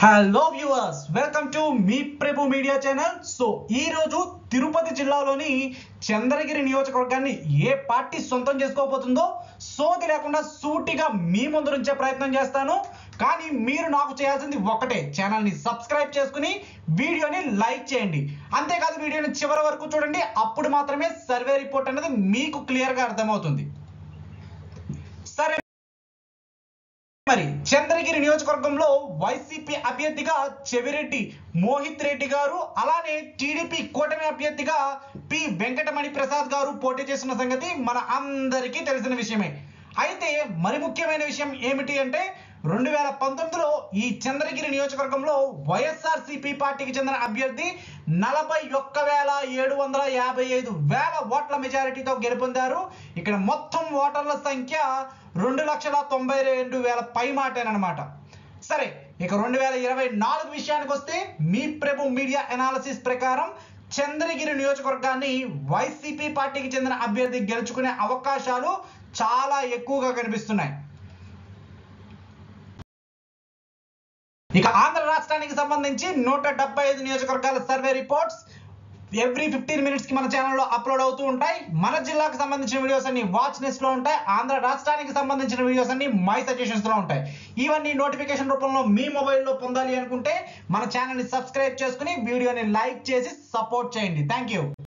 Hello viewers, welcome to మీ Prabhu media channel. So ఈ రోజు తిరుపతి జిల్లాలోని చంద్రగిరి నియోజకవర్గాన్ని ఏ పార్టీ సొంతం చేసుకోబోతుందో సోది లేకుండా సూటిగా మీ ముందు నుంచే ప్రయత్నం చేస్తాను. కానీ మీరు నాకు చేయాల్సింది ఒకటే, ఛానల్ని సబ్స్క్రైబ్ చేసుకుని వీడియోని లైక్ చేయండి. అంతేకాదు వీడియోని చివరి వరకు చూడండి, అప్పుడు మాత్రమే సర్వే రిపోర్ట్ అనేది మీకు క్లియర్గా అర్థమవుతుంది. సరే, మరి చంద్రగిరి నియోజకవర్గంలో వైసీపీ అభ్యర్థిగా చెవిరెడ్డి మోహిత్ రెడ్డి గారు, అలానే టీడీపీ కూటమి అభ్యర్థిగా పి వెంకటమణి ప్రసాద్ గారు పోటీ చేస్తున్న సంగతి మన అందరికీ తెలిసిన విషయమే. అయితే మరి ముఖ్యమైన విషయం ఏమిటి అంటే 2019లో ఈ చంద్రగిరి నియోజకవర్గంలో వైఎస్ఆర్సీపీ పార్టీకి చెందిన అభ్యర్థి 41,755,000 ఓట్ల మెజారిటీతో గెలుపొందారు. ఇక్కడ మొత్తం ఓటర్ల సంఖ్య 2,92,000 పై మాటేనమాట. సరే, ఇక 2024 విషయానికి వస్తే మీ ప్రభు మీడియా అనాలిసిస్ ప్రకారం చంద్రగిరి నియోజకవర్గాన్ని వైసీపీ పార్టీకి చెందిన అభ్యర్థి గెలుచుకునే అవకాశాలు చాలా ఎక్కువగా కనిపిస్తున్నాయి. ఇక ఆంధ్ర రాష్ట్రానికి సంబంధించి 175 నియోజకవర్గాల సర్వే రిపోర్ట్స్ ఎవ్రీ 15 minutes కి మన ఛానల్లో అప్లోడ్ అవుతూ ఉంటాయి. మన జిల్లాకు సంబంధించిన వీడియోస్ అన్ని వాచ్ లిస్ట్ లో ఉంటాయి. ఆంధ్ర రాష్ట్రానికి సంబంధించిన వీడియోస్ అన్ని మై సజెషన్స్ లో ఉంటాయి. ఇవన్నీ నోటిఫికేషన్ రూపంలో మీ మొబైల్లో పొందాలి అనుకుంటే మన ఛానల్ని సబ్స్క్రైబ్ చేసుకుని వీడియోని లైక్ చేసి సపోర్ట్ చేయండి. Thank you.